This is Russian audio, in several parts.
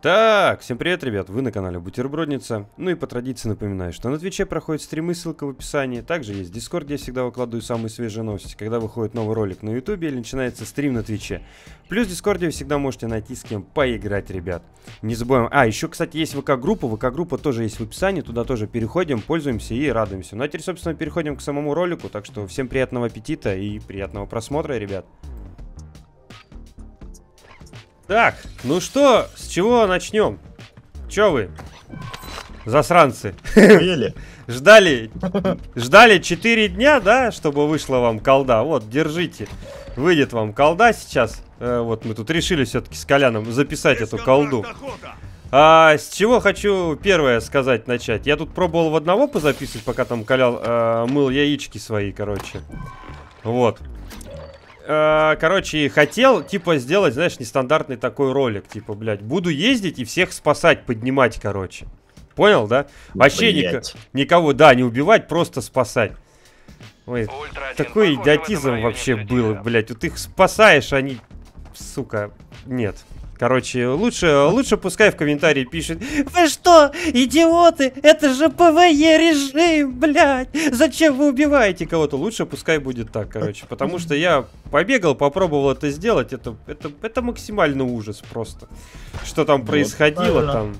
Так, всем привет, ребят, вы на канале Бутербродница. Ну и по традиции напоминаю, что на Твиче проходят стримы, ссылка в описании. Также есть Дискорд, где я всегда выкладываю самые свежие новости, когда выходит новый ролик на Ютубе или начинается стрим на Твиче. Плюс в Дискорде вы всегда можете найти с кем поиграть, ребят. Не забываем. еще, кстати, есть ВК-группа, ВК-группа тоже есть в описании, туда тоже переходим, пользуемся и радуемся. Ну а теперь, собственно, переходим к самому ролику, так что всем приятного аппетита и приятного просмотра, ребят. Так, ну что, с чего начнем? Чё вы, засранцы? Ждали 4 дня, да, чтобы вышла вам колда? Вот, держите. Выйдет вам колда сейчас. Вот мы тут решили все-таки с Коляном записать эту колду. С чего хочу первое сказать, начать. Я тут пробовал в одного позаписывать, пока там Колян мыл яички свои, короче. Вот. Короче, хотел, типа, сделать, знаешь, нестандартный такой ролик. Типа, блядь, буду ездить и всех спасать, поднимать, короче. Понял, да? Вообще никого, да, не убивать, просто спасать. Ой, такой идиотизм вообще был, блядь. Вот их спасаешь, они, сука, нет. Короче, лучше пускай в комментарии пишет: вы что, идиоты? Это же ПВЕ режим, блядь! Зачем вы убиваете кого-то? Лучше пускай будет так, короче. Потому что я побегал, попробовал это сделать. Это максимальный ужас просто. Что там происходило там.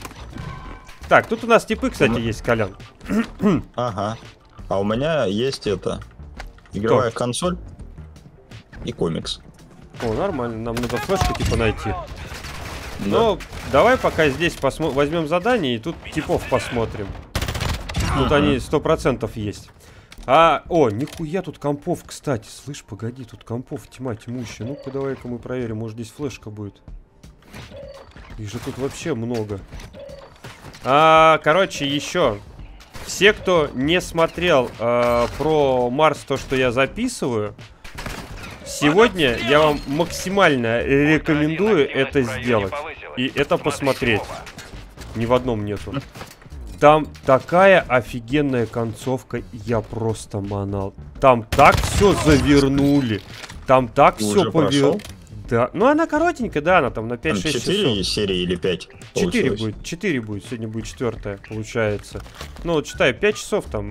Так, тут у нас типы, кстати, есть, Колян. Ага. А у меня есть это. Игровая консоль и комикс. О, нормально, нам надо флешку типа найти. Но давай пока здесь возьмем задание и тут типов посмотрим. Тут они 100% есть. О, нихуя тут компов, кстати. Слышь, погоди, тут компов тьма тьмущая. Ну-ка давай-ка мы проверим, может здесь флешка будет. Их же тут вообще много. Короче, еще. Все, кто не смотрел про Марс, то, что я записываю, сегодня я вам максимально рекомендую это сделать. И это посмотреть. Ни в одном нету. Там такая офигенная концовка, я просто манал. Там так все завернули. Там так все повернули. Да, ну она коротенькая, да, она там на 5-6 часов. 4 серии или 5? 4 будет, сегодня будет 4, получается. Ну вот читай, 5 часов там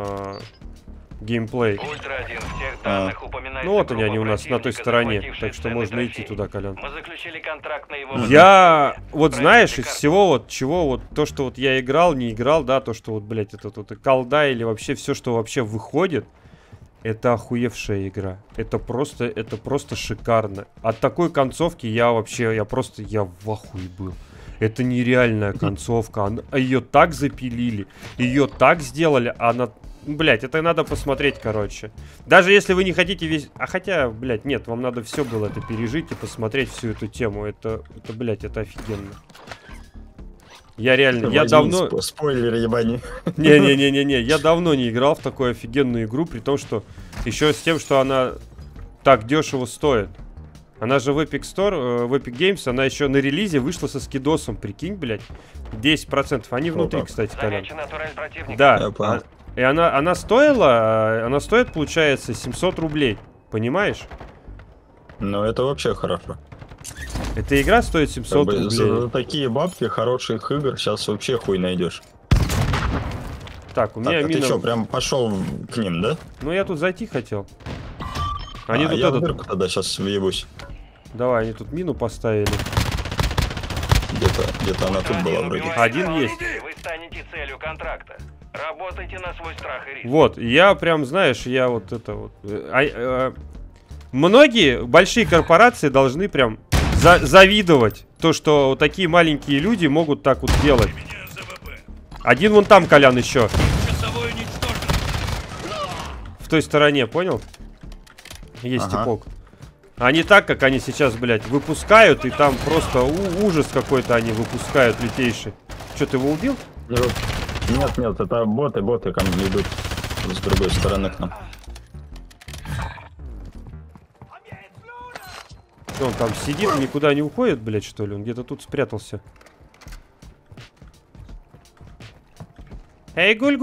геймплей. Ну вот они у нас на той стороне, так что можно идти туда, Колян. Я, вот знаешь, из всего вот, чего вот, то, что вот я играл, не играл, да, то, что вот, блядь, это тут колда или вообще все, что вообще выходит, это охуевшая игра. Это просто шикарно. От такой концовки я в ахуе был. Это нереальная концовка. Ее так запилили, ее так сделали, она... Блять, это надо посмотреть, короче. Даже если вы не хотите весь... хотя, блять, нет, вам надо все было это пережить и посмотреть всю эту тему. Это блять, это офигенно. Я реально, я давно... Спойлер, ебани. Не-не-не-не-не, я давно не играл в такую офигенную игру, при том, что... Еще с тем, что она так дешево стоит. Она же в Epic Store, в Epic Games, она еще на релизе вышла со скидосом, прикинь, блять. 10%. Они внутри, кстати, Колян. Да. И она стоит, получается, 700 рублей. Понимаешь? Ну, это вообще хорошо. Эта игра стоит 700 рублей. За такие бабки хороших игр сейчас вообще хуй найдешь. Так, у меня мина... ты что, прям пошел к ним, да? Ну, я тут зайти хотел. Они тут я в дырку тогда сейчас въебусь. Давай, они тут мину поставили. Где-то она тут была вроде. Один есть. Вы станете целью контракта. Работайте на свой страх и риск. Вот, я прям, знаешь, я вот это вот... многие большие корпорации должны прям завидовать то, что вот такие маленькие люди могут так вот делать. Один вон там, Колян, еще. В той стороне, понял? Есть типок. Они так, как они сейчас, блядь, выпускают, и там просто ужас какой-то они выпускают лютейший. Что, ты его убил? Нет, это боты ко мне идут с другой стороны к нам. Что, он там сидит, никуда не уходит, блядь, что ли? Он где-то тут спрятался. Эй, гуль!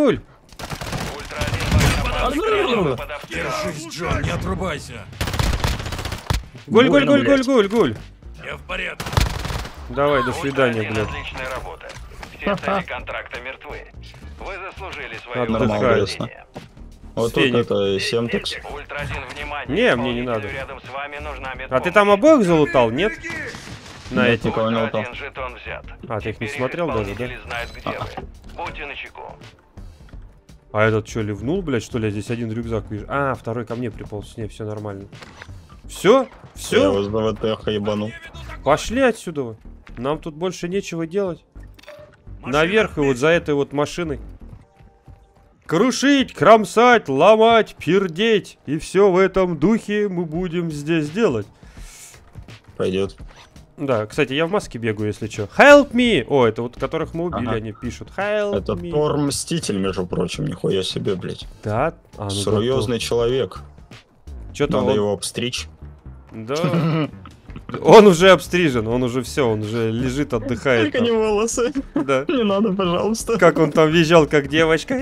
Держись, Джон, не отрубайся. Гуль! Я в порядке. Давай, до свидания, Ультра-1, блядь. отличная работа. Все цели контракта мертвы. Вы заслужили свое Отдыхаю. вознаграждение. Вот тут Феник. это Семтекс. Ультра-1, внимание. Не, мне не надо. Рядом с вами нужна А ты там обоих залутал, нет? На Нет, этих. никого не лутал. Ультра-1 жетон взят. А, ты их не Теперь смотрел даже, да? исполнители знают, где вы. Будьте начеку. А этот что, ливнул, блядь, что ли? Я здесь один рюкзак вижу. А, второй ко мне приполз. Не, все нормально. Все? Я Все? его с ДВТ ебанул. Пошли отсюда. Нам тут больше нечего делать. Наверх и вот за этой вот машиной. Крушить, кромсать, ломать, пердеть. И все в этом духе мы будем здесь делать. Пойдет. Да, кстати, я в маске бегаю, если что. Help me! О, это вот которых мы убили, Ага. они пишут. Help Это me. Тор Мститель, между прочим, нихуя себе, блядь. Да? А, ну Серьезный человек. Что-то Надо он... его обстричь. Да. Он уже обстрижен, он уже все, он уже лежит, отдыхает. Только не там. волосы. Да. Не надо, пожалуйста. Как он там визжал, как девочка.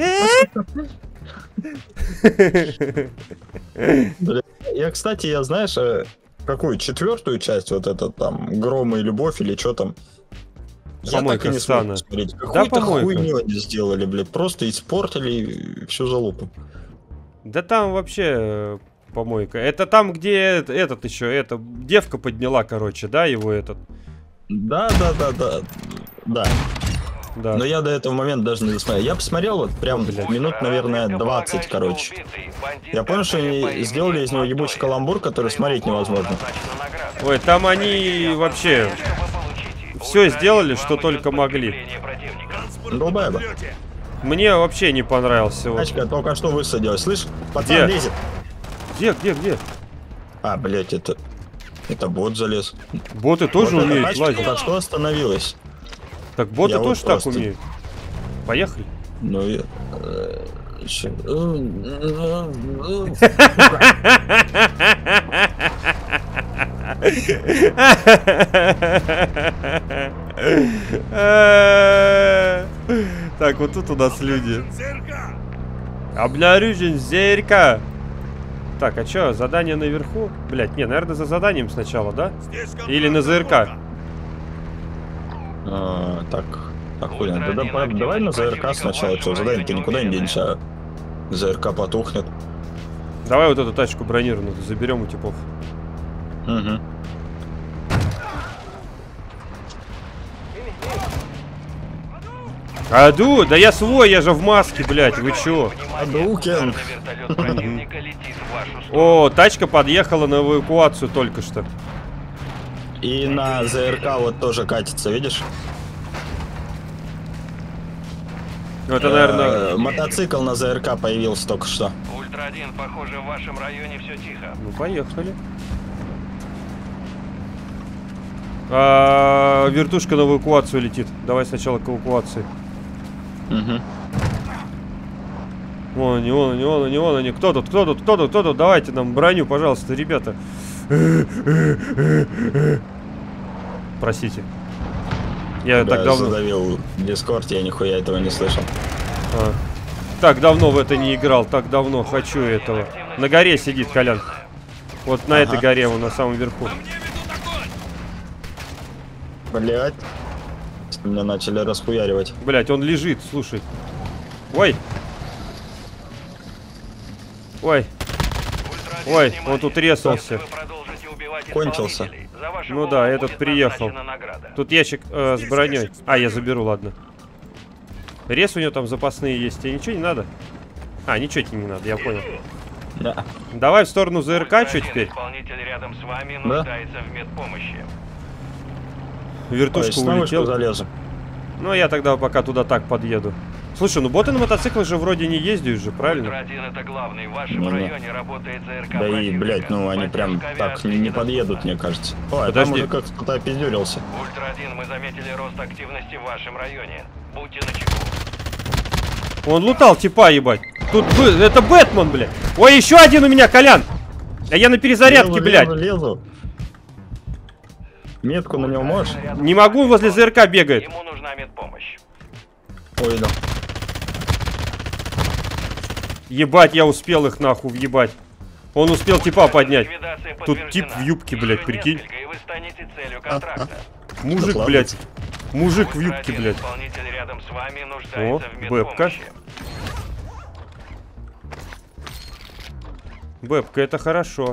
Бля, я, кстати, я, знаешь, какую четвертую часть, вот это там, Грома и Любовь или что там, я так Помойка и не Стана. смог посмотреть. Какую-то помойка. хуйню они сделали, блядь, просто испортили всю залупу. Да там вообще помойка. Это там, где этот еще, эта девка подняла, короче, да, его этот. Да. Да. Но я до этого момента даже не досмотрел. Я посмотрел вот прям минут, наверное, 20, короче. Я понял, что они сделали из него ебучий каламбур, который смотреть невозможно. Ой, там они вообще все сделали, что только могли. Долбаеба. Мне вообще не понравился. Вот. Тачка только что высадилась. Слышь, пацан Где? лезет. Где? А, блядь, это бот залез. Боты тоже Вот эта умеют тачка лазить. только что остановилась. Так боты Я вот тоже так просто- умеют. Поехали. Ну, я... чё? Так, вот тут у нас люди. Обнаружен зерка. Так, а чё, задание наверху? Блять, не, наверное, за заданием сначала, да? Или на ЗРК? Так, хуй, давай на ЗРК сначала, что, задание-то никуда не денешься, а ЗРК потухнет. Давай вот эту тачку бронированную заберем у типов. Угу. Аду, да я свой, я же в маске, блять, вы чё? Адукен. О, тачка подъехала на эвакуацию только что. И на ЗРК вот тоже катится, видишь? Ну, это, наверное... Мотоцикл на ЗРК появился только что. Ультра-1, похоже, в вашем районе все тихо. Ну, поехали. Вертушка на эвакуацию летит. Давай сначала к эвакуации. Угу. Вон они. Кто тут? Давайте нам броню, пожалуйста, ребята. Простите. Я так давно... задавил Дискорд, я нихуя этого не слышал. Так давно в это не играл, так давно хочу этого. На горе сидит Колян. Вот на этой горе, он на самом верху. Блять. Меня начали расхуяривать. Блять, он лежит, слушай. Ой, он тут резался. Кончился. Ну да, этот приехал. Тут ящик с броней. А, я заберу, ладно. Рез у него там запасные есть. Тебе ничего не надо? А, ничего тебе не надо, я понял. Да. Давай в сторону ЗРК, что теперь? Исполнитель рядом с вами Да. нуждается в медпомощи. Вертушка Снова что улетела. залезу. Ну, я тогда пока туда так подъеду. Слушай, ну боты на мотоциклах же вроде не ездят же, правильно? Ультра-1 это главный. В вашем Ну да. районе работает ЗРК Да и, противника. блять, ну они прям Поддержка так авиации не подъедут, недоступна. мне кажется. Ой, там Подожди. уже как кто-то опиздюрился. Ультра-1, мы заметили рост активности в вашем районе. Будьте начеку. Он лутал типа, ебать. Тут это Бэтмен, блядь. Ой, еще один у меня, Колян. А я на перезарядке, Лезу, блядь. лезу. Метку на него можешь? Не могу, возле ЗРК бегает. Ему нужна медпомощь. Ой, да. Ебать, я успел их нахуй въебать. Он успел типа поднять. Ликвидация Тут тип подтверждена. в юбке, блядь, Еще прикинь. несколько, и вы станете целью контракта. Мужик, Да блядь. Мужик в Ультра юбке, один блядь. исполнитель рядом с вами нуждается в бэпка. медпомощи. Бэбка, это хорошо.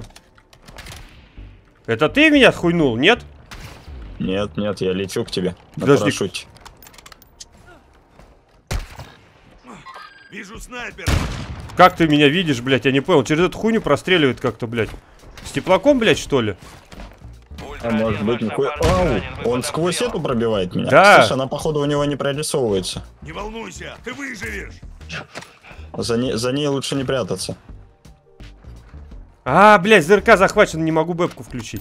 Это ты меня хуйнул, нет? Нет, нет, я лечу к тебе. На Подожди. парашюте. Вижу снайпера. Как ты меня видишь, блядь? Я не понял. Через эту хуйню простреливает как-то, блядь. С теплаком, блядь, что ли? Ультра А может один, быть, ваш нихуя... напарник Ау, ранен, вы он под сквозь обстрелом. эту пробивает меня. Да. Слушай, она, походу, у него не прорисовывается. Не волнуйся, ты выживешь. За ней лучше не прятаться. А, блядь, ЗРК захвачен, не могу бэбку включить.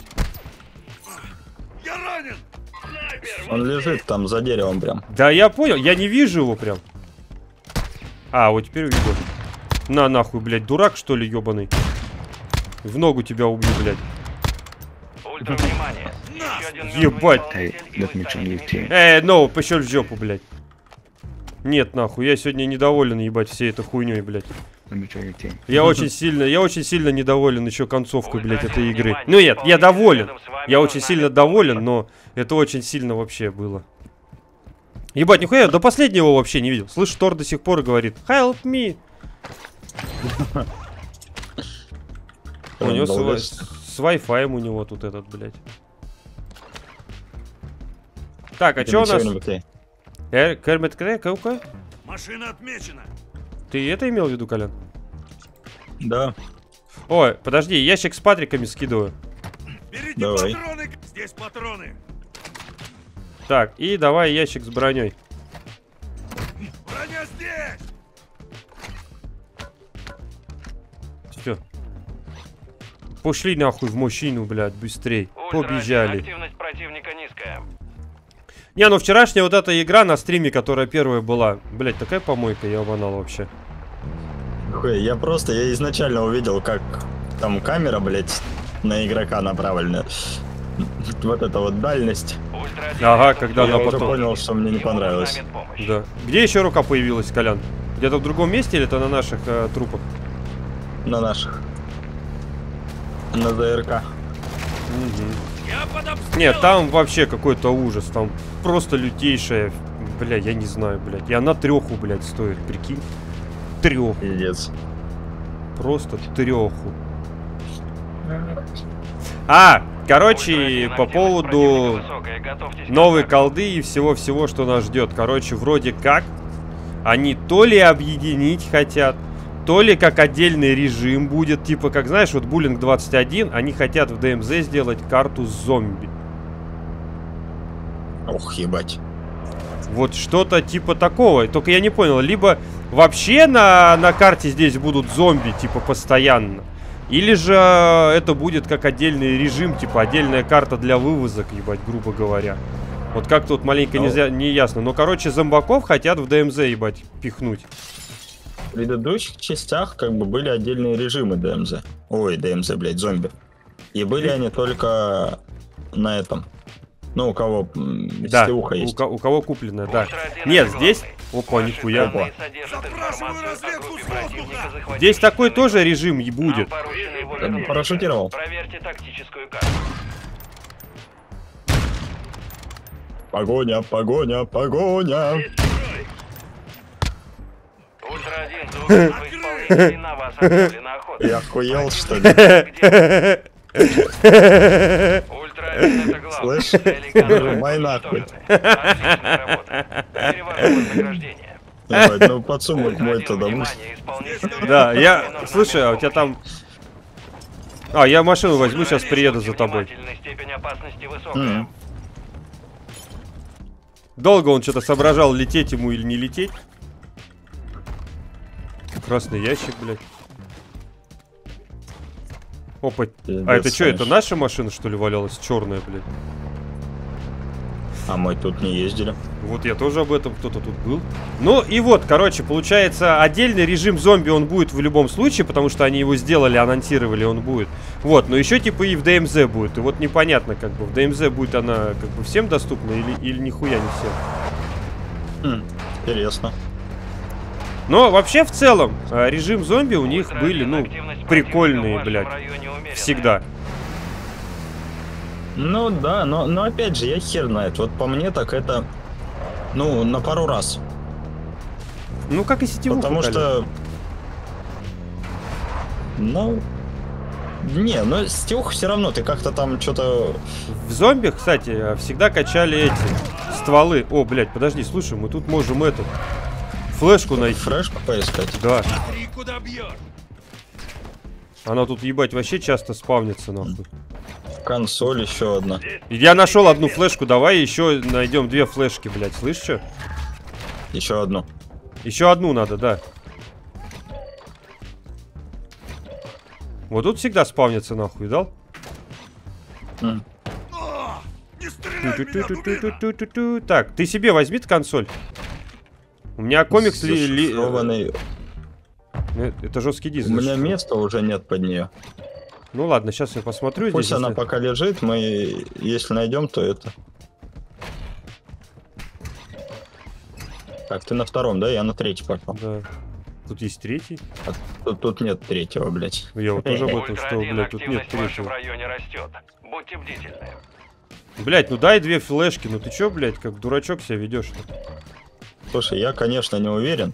Я ранен. Он лежит там за деревом прям. Да, я понял, я не вижу его прям. А, вот теперь увидел. На, нахуй, блядь, дурак, что ли, ебаный? В ногу тебя убью, блядь. Ультра, внимание. Еще один мертвый Ебать. исполнитель, и вы станете Ну, пошел в жопу, блядь. Нет, нахуй, я сегодня недоволен, ебать, всей этой хуйней, блядь. Я очень сильно недоволен еще концовкой, блядь, этой игры. Ну нет, я доволен. Я очень сильно доволен, но это очень сильно вообще было. Ебать, нихуя, я до последнего вообще не видел. Слышь, Тор до сих пор говорит: help me. У него с Wi-Fi у него тут этот, блядь. Так, а что у нас? Кермит Крэк, Машина отмечена. ты это имел в виду, Колян? Да. Ой, подожди, ящик с патриками скидываю. Берите Давай. патроны. Здесь патроны. Так, и давай ящик с броней. Броня здесь. Все. Пошли нахуй в мужчину, блядь, быстрей. Ультра, Побежали. активность противника низкая. Не, ну вчерашняя вот эта игра на стриме, которая первая была. Блядь, такая помойка, я обанал вообще. Хуй, я изначально увидел, как там камера, блядь, на игрока направлена. Вот эта вот дальность. Ультра один, Ага, рядом с когда вами. она Я уже потом. понял, что мне не Ему понравилось. нужна медпомощь. Да. Где еще рука появилась, Колян? Где-то в другом месте или это на наших трупах? На наших. На ЗРК. Я под обстрелом. Нет, там вообще какой-то ужас. Там просто лютейшая. Бля, я не знаю, блядь. И она 3, блядь, стоит, прикинь. 3. Пиздец. Просто 3. А, короче, Ультра по один, поводу активность противника высокая, готовьтесь к новой контакту. колды и всего-всего, что нас ждет. Короче, вроде как они то ли объединить хотят, то ли как отдельный режим будет. Типа, как знаешь, вот Буллинг 21, они хотят в DMZ сделать карту с зомби. Ох, ебать. Вот что-то типа такого. Только я не понял, либо вообще на карте здесь будут зомби, типа, постоянно. Или же это будет как отдельный режим, типа отдельная карта для вывозок, ебать, грубо говоря. Вот как тут маленько не ясно. Но, короче, зомбаков хотят в ДМЗ, ебать, пихнуть. В предыдущих частях как бы были отдельные режимы ДМЗ. Ой, ДМЗ, блядь, зомби. И были они только на этом. Ну, у кого Да, сетевуха есть. у кого купленная, да. Ультра один, Нет, это здесь... главный. Опа, Ваши нихуя. данные содержат Запрашиваю информацию о разведку группе с воздуха. противника, захватившей Здесь такой ценный тоже груз. режим и будет. Нам поручено его вернуть. Парашютировал. Проверьте тактическую карту. Погоня, погоня, погоня. Ультра один, двух исполнителей на вас объявлена охота. Я охуел, что ли? Где? Ультра один, это главное. Слышь, Цели контроля нажимай нахуй. уничтожены. Отличная работа. Теперь ваше вознаграждение. Ебать, ну подсумок мой Ультра тогда. один, внимание, исполнителю Да, рядом с я... вами нужна Слушай, а у тебя медпомощь. там... А, я машину возьму, сейчас Ультра один, приеду будьте за тобой. внимательны, степень опасности высокая. Долго он что-то соображал, лететь ему или не лететь. Красный ящик, блядь. Опа. Пиздец, А это что, это конечно. наша машина, что ли, валялась? Черная, блядь. А мы тут не ездили. Вот я тоже об этом, кто-то тут был. Ну и вот, короче, получается, отдельный режим зомби он будет в любом случае, потому что они его сделали, анонсировали, он будет. Вот, но еще типа и в ДМЗ будет. И вот непонятно, как бы, в ДМЗ будет она как бы всем доступна или нихуя не всем. Интересно. Но вообще в целом режим зомби у них были, ну, прикольные, блядь. Всегда. Ну да, но опять же, я хер знает. Вот по мне так это, ну, на пару раз. Ну, как и сетевуха. Потому что... Ну... Не, но сетевуха все равно, ты как-то там что-то... В зомби, кстати, всегда качали эти стволы. О, блядь, подожди, слушай, мы тут можем эту флешку найти. Флешку поискать? Да. Смотри, куда бьешь. Она тут, ебать, вообще часто спавнится, нахуй. Консоль еще одна. Я нашел одну флешку, давай еще найдем 2 флешки, блядь, слышишь что? Еще одну. Еще одну надо, да. Вот тут всегда спавнится, нахуй, видал? Не стреляй в меня, дубина. Ту-ту-ту-ту-ту-ту-ту. Так, ты себе возьми консоль. У меня комикс Зашифрованный. Это жесткий диск. У меня места уже нет под нее. Ну ладно, сейчас я посмотрю. Пусть здесь, она если- пока лежит, мы, если найдем, то это. Так, ты на втором, да? Я на третий пошел. Да. Тут есть третий. Тут нет третьего, блядь. Я вот тоже об этом, что, Ультра-1, блядь, тут нет активность в вашем третьего. районе растет. Будьте бдительны. Блядь, ну дай 2 флешки. Ну ты чё, блядь, как дурачок себя ведешь-то? Слушай, я, конечно, не уверен.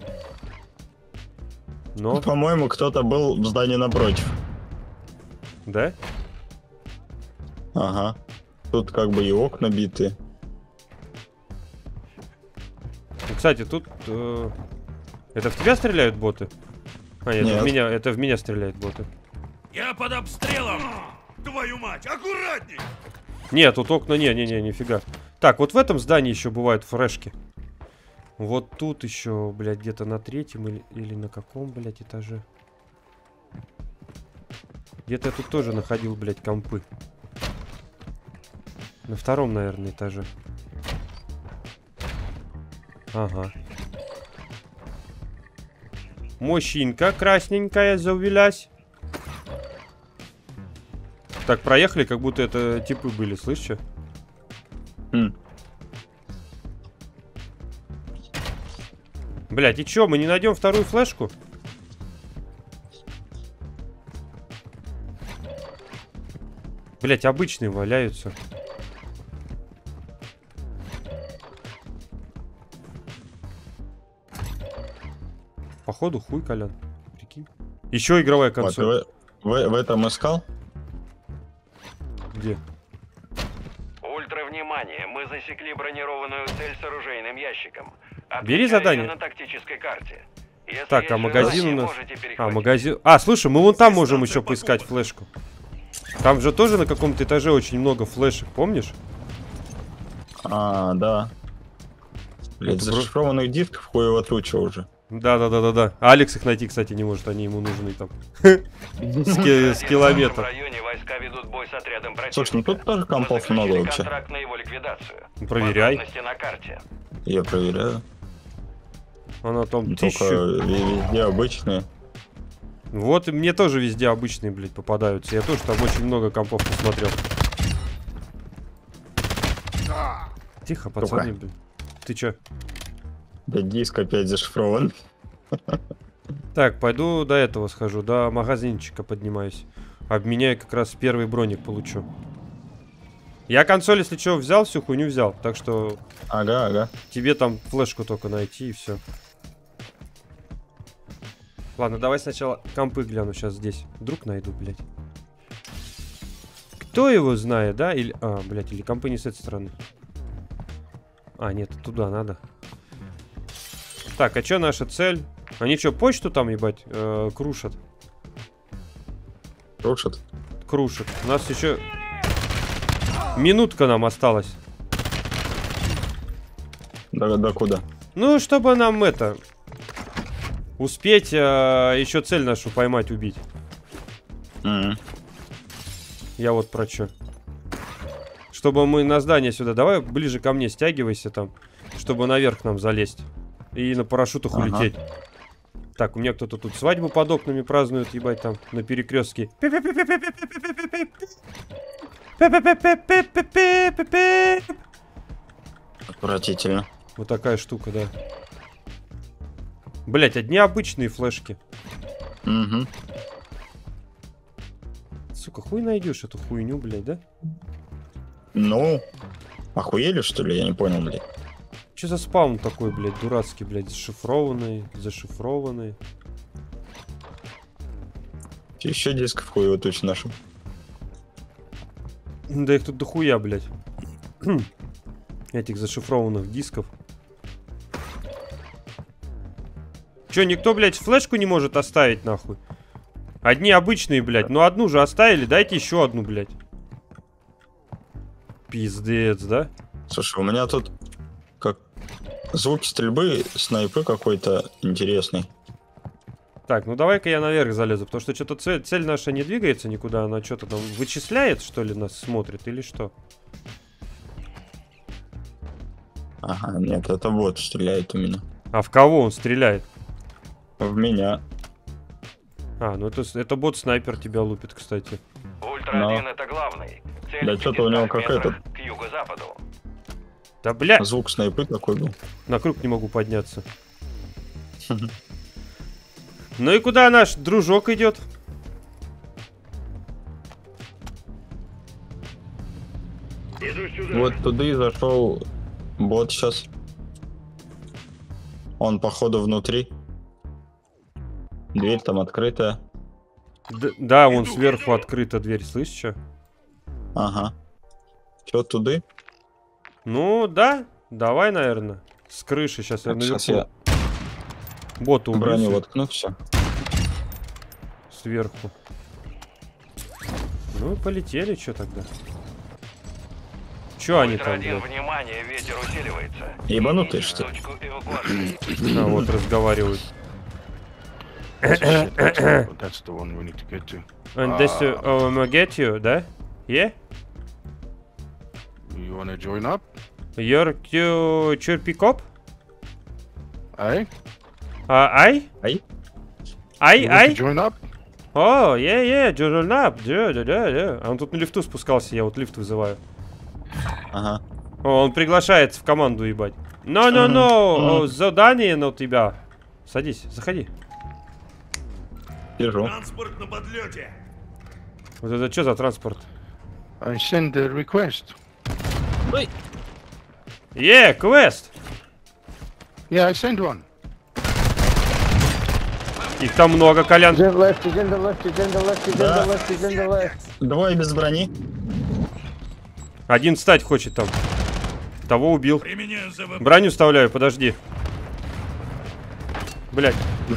Но, По-моему, кто-то был в здании напротив. да? Ага. Тут как бы и окна биты. Ну, кстати, тут... Это в тебя стреляют боты? А, нет, Нет. это в меня стреляют боты. Я под обстрелом. Твою мать, аккуратней. Нет, тут окна, нифига. Так, вот в этом здании еще бывают фрешки. Вот тут еще, блядь, где-то на 3-м или на каком, блядь, этаже. Где-то я тут тоже находил, блядь, компы. На 2-м, наверное, этаже. Ага. Мощинка красненькая завелась. Так, проехали, как будто это типы были, слышишь? Хм. Блять, и чё, мы не найдем вторую флешку? Блять, обычные валяются. Походу хуй, Колян. Прикинь. Еще игровая Вот, консоль. в этом искал? Где? Ультра, внимание, мы засекли бронированную цель с оружейным ящиком. Бери Отмечаю задание. её на тактической карте. Если Так, есть а магазин желание, у нас... можете А, перехватить. магазин... А, слушай, мы вон там можем Дистанция еще поискать покупок. флешку. Там же тоже на каком-то этаже очень много флешек, помнишь? А, да. Блядь, Это зашифрованных дисков хуево туча уже. Да. А Алекс их найти, кстати, не может, они ему нужны там. С В километров. районе войска ведут бой с отрядом противника. Слушай, ну тут тоже Мы компов заключили много вообще. контракт на его ликвидацию. Проверяй. Подробности на карте. Я проверяю. Она там Только 1000. везде обычные. Вот и мне тоже везде обычные, блядь, попадаются. Я тоже там очень много компов посмотрел. Тихо, пацаны, блядь. Ты чё? Да диск опять зашифрован. Так, пойду до этого схожу, до магазинчика поднимаюсь. Обменяю, как раз первый броник получу. Я консоль, если что, взял, всю хуйню взял. Так что Ага. тебе там флешку только найти и все. Ладно, давай сначала компы гляну сейчас здесь. Вдруг найду, блядь. Кто его знает, да? Или... А, блядь, или компы не с этой стороны. А, нет, туда надо. Так, а чё наша цель? Они что, почту там, ебать, крушат? Рушит. Крушат. У нас еще... Минутка нам осталась. Да куда? Ну, чтобы нам это... Успеть еще цель нашу поймать, убить. Мгм. Я вот про чё. Чтобы мы на здание сюда... Давай ближе ко мне стягивайся там. Чтобы наверх нам залезть. И на парашютах Ага. улететь. Так, у меня кто-то тут свадьбу под окнами празднует, ебать, там, на перекрестке. Отвратительно. Вот такая штука, да. Блять, одни обычные флешки. Угу. Сука, хуй найдешь эту хуйню, блядь, да? Ну, охуели, что ли? Я не понял, блядь. Че за спаун такой, блядь, дурацкий, блядь, зашифрованный. Еще дисков хуево точно нашел. Да их тут дохуя, блядь. Этих зашифрованных дисков. Че, никто, блядь, флешку не может оставить, нахуй? Одни обычные, блядь. Ну, одну же оставили, дайте еще одну, блядь. Пиздец, да? Слушай, у меня тут как звуки стрельбы, снайпы какой-то интересный. Так, ну давай-ка я наверх залезу, потому что что-то цель наша не двигается никуда, она что-то там вычисляет, что ли, нас смотрит, или что? Ага, нет, это бот стреляет у меня. А в кого он стреляет? В меня. А, ну это бот-снайпер тебя лупит, кстати. Ультра-1 это главный. Цель Да, что-то у него как метров этот. к юго-западу. Да, бля, Звук снайпы такой был. на круг не могу подняться. Ну и куда наш дружок идет? Вот туда и зашел бот сейчас. Он, походу, внутри. Дверь там открытая. Да, вон сверху открыта дверь, слышишь, что? Ага. Че, туда? Ну, да, давай, наверное. С крыши сейчас я Сейчас наверху. я Бота броню убью воткну, все. сверху. Ну, полетели, что тогда? Че они там, Ультра-1, блядь? внимание, ветер усиливается. Ебанутые, что ли? Точку эвакуации. А, вот разговаривают. That's the one we need to get to. And this get you, да? Yeah? You wanna join up? You're pick up? Hey? I? Ай? I? You want to I? join up? О, join up. Да. А он тут на лифту спускался, я вот лифт вызываю. Ага. О, он приглашается в команду, ебать. No, задание на тебя. Садись, заходи. Держу. Транспорт на подлете. Вот это что за транспорт? I send the request. Квест! Yeah, I sent one. Их там много, Колян. Двое без брони. Один встать хочет там. Того убил. Применяю ЗВП. Броню вставляю, подожди. Блять.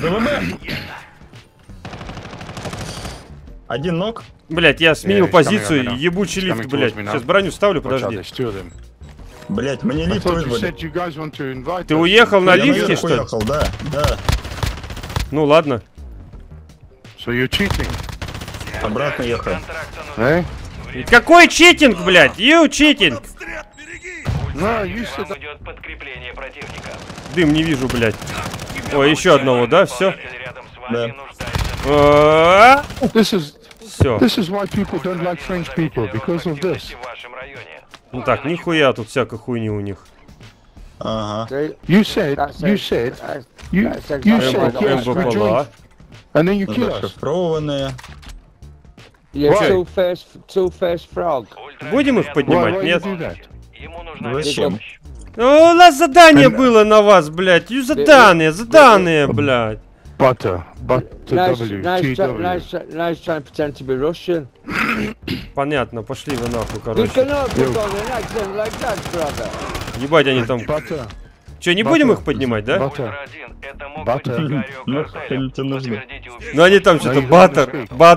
Один ног. Блять, я сменил he's coming позицию. on me now. Ебучий He's лифт, coming блять. towards me now. Сейчас броню ставлю, Watch out, подожди. there's two of them. Блять, мне I лифт thought you вызвали. said you guys want to invite Ты us. уехал на Я лифте, наверх что ли? уехал, да, да. Ну ладно. So you're cheating, Обратно ехал. eh? Какой читинг, блять? You читинг. No, you said Вам идет подкрепление противника. Дым не вижу, блять. Ой, еще одного, да? Все. Рядом с Да. вами нуждается Все. this is why people don't like French people, because of this. в вашем районе. Ну так, нихуя тут всякой хуйни у них. Ага. You said yes, we МБПЛА. joined, and then you kill us. Зашифрованные. You're too fast frog. Будем их Why, поднимать, why you нет? do that? Ему нужна Зачем? помощь. Ну, у нас задание было на вас, блядь. Задание, блядь. Butter Nice, W, nice, TW. nice trying to pretend to be Russian. Понятно, пошли вы нахуй, You короче. cannot put on an accent like that, brother. Ебать, они там... Butter. Че, не будем их поднимать, да? Butter. Ультра-1, это мог Баттер. быть Гаррио Нахуй Картелем. они тебе нужны? Подтвердите убийство. Ну они там что-то баттер.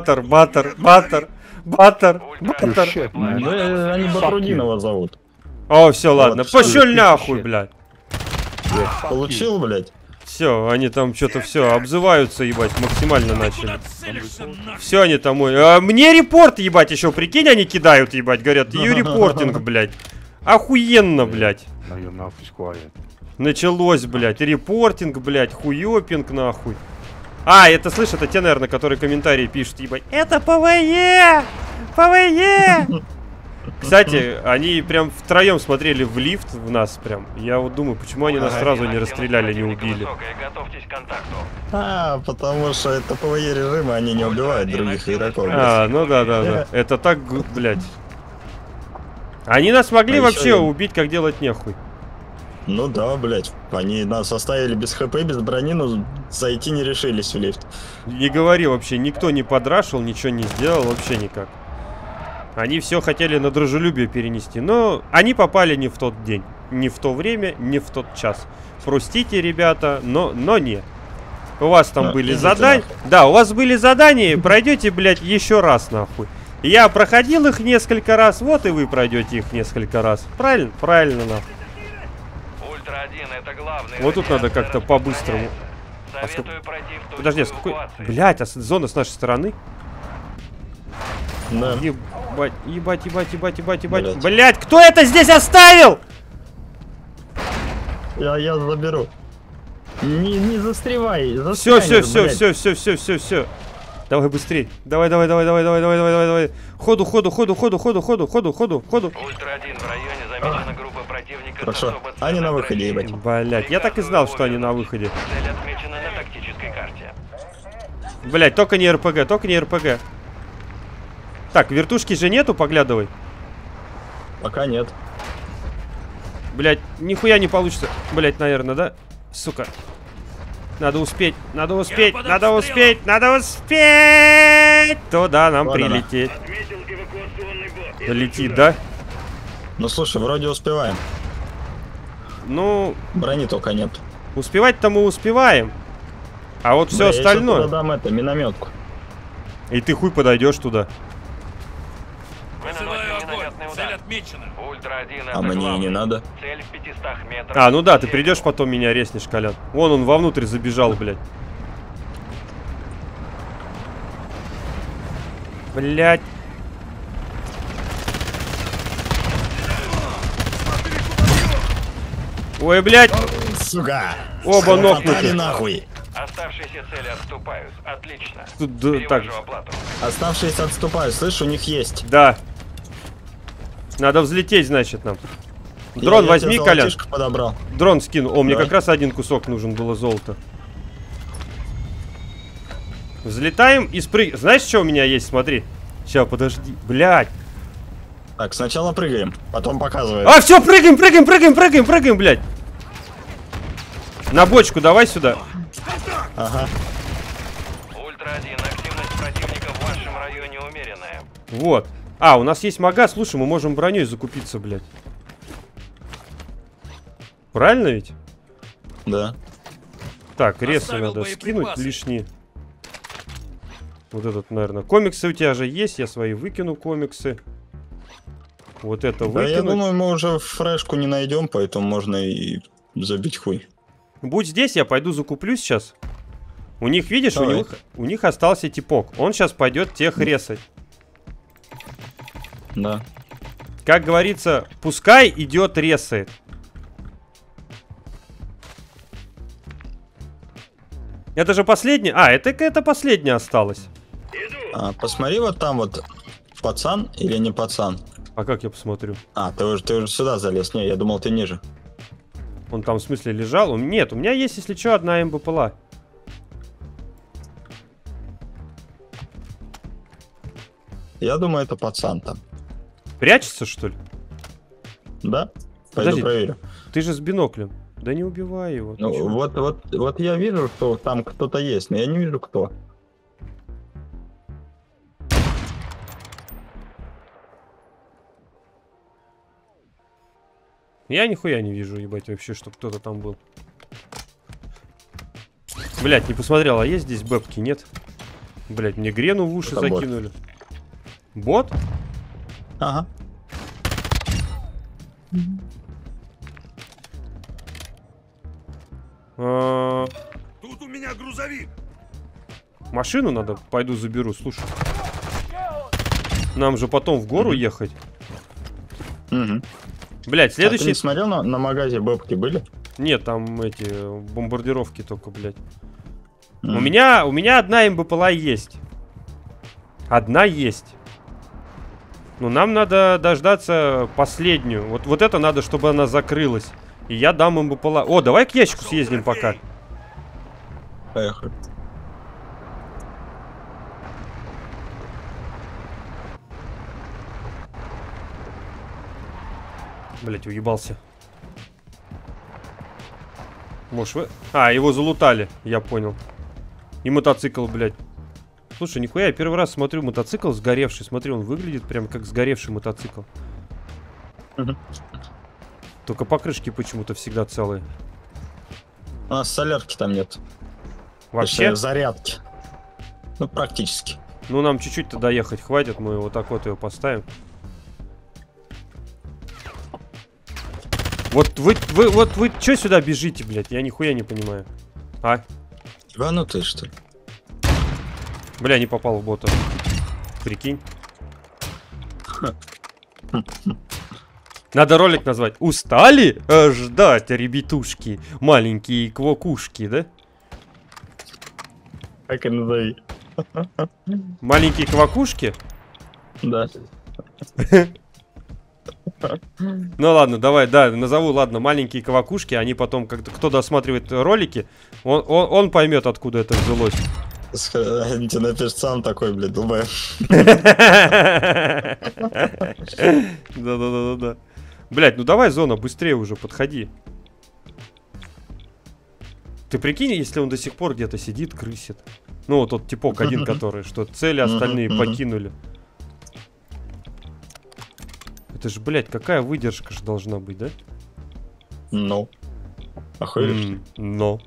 You shit, man. Да, они Батрудинова зовут. О, все, ладно. всё, Пошел ты нахуй, shit. блядь. Получил, блядь? Все, они там что-то все обзываются, ебать, максимально Куда начали. целишься, нахуй? Все они там, мне репорт, ебать, еще, прикинь, они кидают, ебать, говорят, you репортинг, блядь. Охуенно, блядь. Now your mouth is quiet. Началось, блядь, репортинг, блядь, хуёпинг, нахуй. А, это, слышь, это те, наверное, которые комментарии пишут, ебать. Это ПВЕ! ПВЕ! Кстати, они прям втроем смотрели в лифт в нас прям. Я вот думаю, почему они нас сразу не расстреляли, не убили. Готовьтесь к контакту. Потому что это ПВЕ режимы, они не убивают других игроков. Ну да. Это так, блядь. Они нас могли вообще убить, как делать нехуй. Ну да, блядь. Они нас оставили без ХП, без брони, но зайти не решились в лифт. Не говори вообще, никто не подрашил, ничего не сделал, вообще никак. Они все хотели на дружелюбие перенести, но они попали не в тот день, не в то время, не в тот час. Простите, ребята, но не. У вас там были задания. Да, у вас были задания, пройдете, блядь, еще раз, нахуй. Я проходил их несколько раз, вот и вы пройдете их несколько раз. Правильно? Правильно, нахуй. Ультра-1, это главный. Вот тут надо как-то по-быстрому. Советую пройти в Подожди, а с какой... Блядь, а зона с нашей стороны? Да. Ебать. Блядь. Блядь, кто это здесь оставил? Я заберу. Не застревай. Все. Давай быстрей. Давай. Ходу. Ультра-1, в районе замечена группа противника. Хорошо. Они на выходе, ебать. Блядь, я так и знал, что они на выходе. Цель отмечена на тактической карте. Блядь, только не РПГ. Так, вертушки же нету, поглядывай. Пока нет. Блядь, нихуя не получится. Блядь, наверное, да? Сука. Надо успеть. Туда нам Вон она. прилететь. Летит, да? Ну слушай, вроде успеваем. Ну, Брони только нет. успевать-то мы успеваем. А вот все Я сейчас остальное. туда дам минометку. И ты хуй подойдешь туда. Вы Высылаю наносите огонь. минометный Цель удар. отмечена. Ультра-1, А это мне и главный. не надо. Цель в 500 метрах. А, ну да, ты придешь, потом меня резнешь, Колян. Вон он вовнутрь забежал, блядь. Блядь. Ой, блядь. Сука! Оба Попали нокнуты. нахуй. Оставшиеся цели отступают. Отлично. Тут, да, так. Перевожу оплату. Оставшиеся отступают. Слышь, у них есть. Да. Надо взлететь, значит, нам. Дрон Я возьми, тебе Колян. золотишко подобрал. Дрон скину. О, мне Да. как раз один кусок нужен было золота. Взлетаем и спрыгиваем. Знаешь, что у меня есть? Смотри. Сейчас, подожди. Блядь. Так, сначала прыгаем, потом показываем. А, все, прыгаем, блядь. На бочку давай сюда. Ага. Ультра-1, активность противника в вашем районе умеренная. Вот. А, у нас есть мага. Слушай, мы можем броней закупиться, блядь. Правильно ведь? Да. Так, ресы Оставил надо скинуть боеприпасы. лишние. Вот этот, наверное. Комиксы у тебя же есть. Я свои выкину комиксы. Вот это Да, я выкинуть. думаю, мы уже фрешку не найдем, поэтому можно и забить хуй. Будь здесь, я пойду закуплю сейчас. У них, видишь, Давай. у них остался типок. Он сейчас пойдет тех ресать. Да. Как говорится, пускай идет ресает. Это же последняя. А, это последняя осталась. Посмотри, вот там вот пацан или не пацан. А как я посмотрю? Ты уже сюда залез. Не, я думал, ты ниже. Он там в смысле лежал? Нет, у меня есть, если что, одна МБПЛА. Я думаю, это пацан там. Прячется, что ли? Да? Подожди. Пойду проверю. Ты же с биноклем. Да не убивай его. ты Ну, чё? вот я вижу, что там кто-то есть, но я не вижу, кто. Я нихуя не вижу, ебать, вообще, что кто-то там был. Блять, не посмотрел, а есть здесь бэбки, нет? Блять, мне грену в уши Это бот. закинули. Бот? Ага. А, Тут у меня грузовик. машину надо, пойду заберу, слушай. Нам же потом в гору ехать. Угу. Блять, Ты следующий... не смотрел на магазе бэбки были? Нет, там эти бомбардировки только, блядь. Мгм. У меня одна МБПЛА есть. Одна есть. Ну, нам надо дождаться последнюю. Вот это надо, чтобы она закрылась. И я дам ему пола... О, давай к ящику съездим пока. Поехали. Блять, уебался. Может вы... А, его залутали, я понял. И мотоцикл, блядь. Слушай, нихуя, я первый раз смотрю мотоцикл сгоревший. Смотри, он выглядит прям как сгоревший мотоцикл. Только покрышки почему-то всегда целые. У нас солярки там нет. Вообще? Точнее, зарядки. Ну, практически. Ну, нам чуть-чуть-то доехать хватит. Мы вот так вот его поставим. Вот вы что сюда бежите, блядь? Я нихуя не понимаю. А? Ебанутый, что ли? Бля, не попал в бота. Прикинь. Надо ролик назвать. Устали ждать, ребятушки? Маленькие квокушки, да? Так и назови. Маленькие квакушки? Да. Ну ладно, давай, да, назову, ладно, маленькие квакушки. Они потом, кто досматривает ролики, он поймет, откуда это взялось. Они тебе напишут сам такой, блядь, думаю. Да. Блядь, ну давай, зона, быстрее уже, подходи. Ты прикинь, если он до сих пор где-то сидит, крысит. Ну, вот тот типок один, который, что цели остальные покинули. Это же, блядь, какая выдержка же должна быть, да? Ну. Охуешь? Но.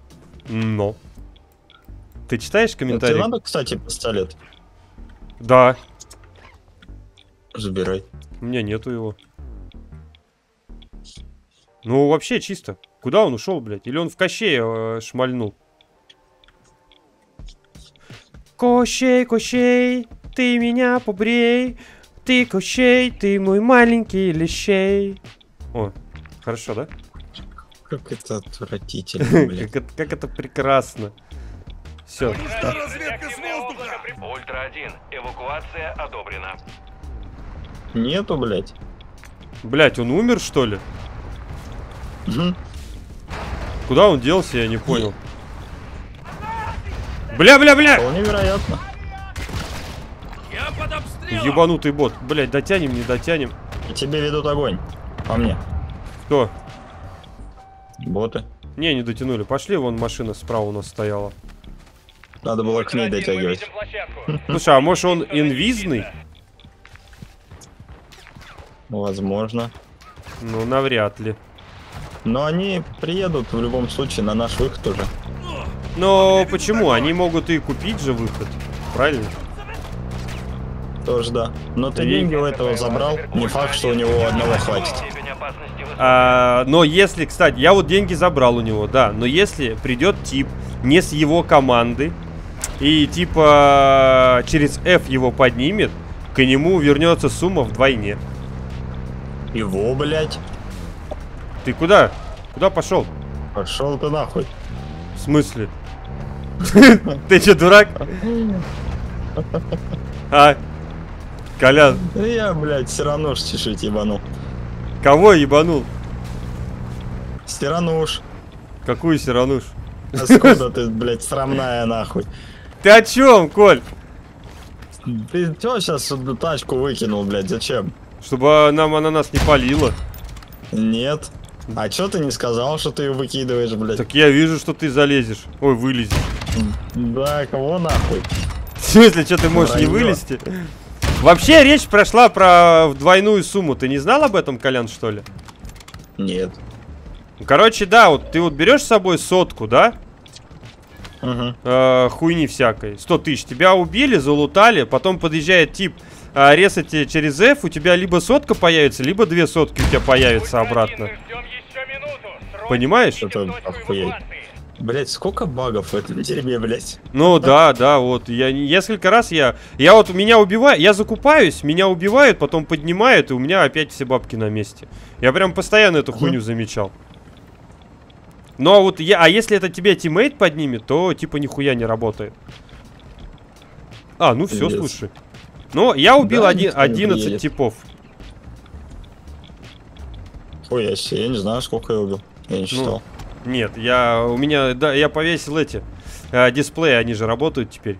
Ты читаешь комментарии? Тебе надо, кстати, пистолет? Да. Забирай. У меня нету его. Ну, вообще чисто. Куда он ушел, блядь? Или он в Кощея шмальнул? Кощей, Кощей, ты меня побрей. Ты Кощей, ты мой маленький лещей. О, хорошо, да? Как это отвратительно, блядь. Как это прекрасно. Все. Разведка с воздуха! Ультра-1, эвакуация одобрена. Нету, блядь. Блядь, он умер, что ли? Мгм. Куда он делся, я не понял. Бля! Вполне вероятно. Я под обстрелом! Ебанутый бот. Блядь, дотянем, не дотянем. И тебе ведут огонь. По мне. Кто? Боты. Не дотянули. Пошли, вон машина справа у нас стояла. Надо было к ней дотягивать. Слушай, а может он инвизный? Возможно. Ну, навряд ли. Но они приедут в любом случае на наш выход уже. Но почему? Они могут и купить же выход. Правильно? Тоже да. Но ты деньги у этого забрал. Не факт, что у него одного хватит. Степень опасности высока. Но если, кстати, я вот деньги забрал у него, да. Но если придет тип не с его команды и типа через F его поднимет, к нему вернется сумма вдвойне. Его, блядь. Ты куда? Куда пошел? Пошел ты нахуй. В смысле? Ты че, дурак? А? Колян, Да я, блядь, Сирануш чешить ебанул. кого ебанул? Сирануш. Какую сирануш? Откуда ты, блядь, срамная нахуй? Ты о чем, Коль? Ты чё сейчас тачку выкинул, блядь, зачем? Чтобы она нас не палила. Нет. А чё ты не сказал, что ты ее выкидываешь, блядь? Так я вижу, что ты залезешь. Ой, вылезешь. Да, кого нахуй? В смысле, что ты можешь не Вранье. вылезти? Вообще речь прошла про двойную сумму. Ты не знал об этом, Колян, что ли? Нет. Короче, да, вот ты вот берешь с собой 100, да? Угу. Хуйни всякой. 100 тысяч. Тебя убили, залутали, потом подъезжает тип, резать тебя через F, у тебя либо 100 появится, либо 2 сотки у тебя появится обратно. Понимаешь? Это охуеть. Блять, сколько багов в этом дерьме, блять. Ну да, вот. Я несколько раз я вот меня убивают, я закупаюсь, меня убивают, потом поднимают, и у меня опять все бабки на месте. Я прям постоянно эту хуйню замечал. Но вот а если это тебя тиммейт поднимет, то типа нихуя не работает. А, ну все, Пиздец. слушай. Ну, я убил Да, никто не 11 приедет. типов. Ой, я не знаю, сколько я убил. Я не считал. Нет, у меня, да, я повесил эти дисплеи, они же работают теперь.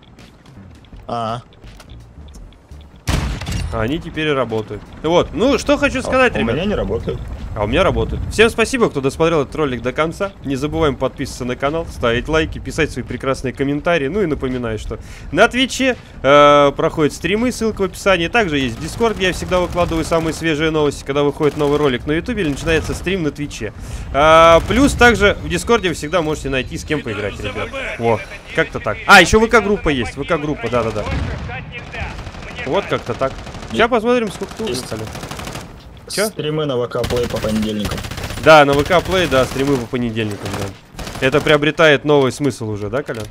Они теперь и работают. Вот, ну, что хочу сказать, У ребят. меня не работает. А у меня работает. Всем спасибо, кто досмотрел этот ролик до конца. Не забываем подписываться на канал, ставить лайки, писать свои прекрасные комментарии. Ну и напоминаю, что на Твиче проходят стримы, ссылка в описании. Также есть Дискорд, где я всегда выкладываю самые свежие новости, когда выходит новый ролик на Ютубе или начинается стрим на Твиче. Плюс также в Дискорде вы всегда можете найти, с кем поиграть, ребят. Во, как-то так. А, еще ВК-группа есть, ВК-группа, да-да-да. Вот как-то так. Сейчас посмотрим, сколько тут. Чё? Стримы на ВК Play по понедельникам. Да, на ВК Play, да, стримы по понедельникам, да. Это приобретает новый смысл уже, да, Колян?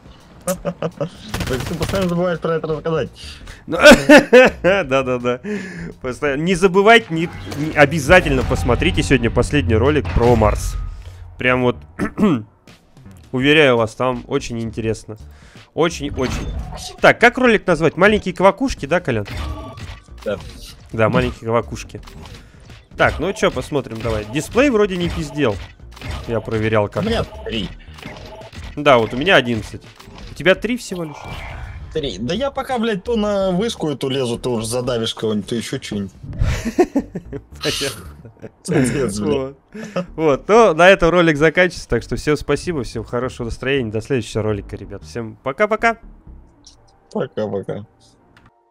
Ты постоянно забываешь про это рассказать. Да-да-да. Не забывайте, обязательно посмотрите сегодня последний ролик про Марс. Прям вот, уверяю вас, там очень интересно. Очень-очень. Так, как ролик назвать? Маленькие квакушки, да, Колян? Да. Да, маленькие квакушки. Так, ну что, посмотрим, давай. Дисплей вроде не пиздел. Я проверял У как. меня 3. Да, вот у меня 11. У тебя 3 всего лишь? 3. Да я пока, блядь, то на вышку эту лезу, ты уже задавишь кого-нибудь, то еще что-нибудь. Вот. Вот, ну, на этом ролик заканчивается. Так что всем спасибо, всем хорошего настроения. До следующего ролика, ребят. Всем пока-пока. Пока-пока.